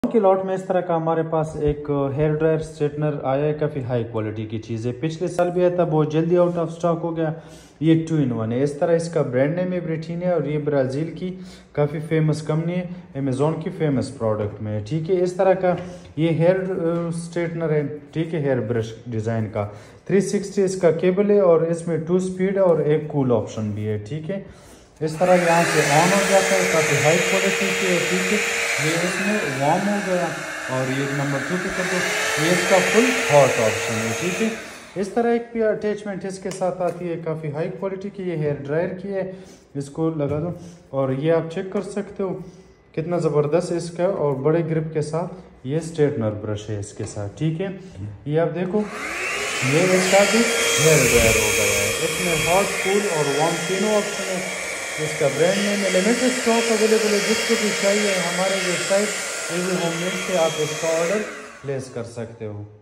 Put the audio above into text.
के लॉट में इस तरह का हमारे पास एक हेयर ड्रायर स्ट्रेटनर आया है, काफ़ी हाई क्वालिटी की चीज़ है। पिछले साल भी आया था, बहुत जल्दी आउट ऑफ स्टॉक हो गया। ये 2 in 1 है। इस तरह इसका ब्रांड नेम है ब्रिटानिया और ये ब्राज़ील की काफ़ी फेमस कंपनी है, अमेज़ॉन की फेमस प्रोडक्ट में है। ठीक है, इस तरह का ये हेयर स्ट्रेटनर है। ठीक है, हेयर ब्रश डिज़ाइन का 360 इसका केबल है और इसमें 2 स्पीड और एक कूल ऑप्शन भी है। ठीक है, इस तरह यहाँ से ऑन हो जाता है, काफ़ी हाई क्वालिटी की है। ठीक है, ये इसमें वार्म हो गया और ये नंबर 2 पे कर दो, ये इसका फुल हॉट ऑप्शन है। ठीक है, इस तरह एक भी अटैचमेंट इसके साथ आती है, काफ़ी हाई क्वालिटी की। ये हेयर ड्रायर की है, इसको लगा दो और ये आप चेक कर सकते हो कितना ज़बरदस्त इसका और बड़े ग्रिप के साथ ये स्ट्रेटनर ब्रश है इसके साथ। ठीक है, ये आप देखो, ये इसका भी हेयर ड्रायर हो गया है। इसमें हॉट, कूल और वार्म तीनों ऑप्शन है। इसका brand name limited stock available है। जिसको भी चाहिए हमारे वेबसाइट एवी होममेड से आप इसका ऑर्डर प्लेस कर सकते हो।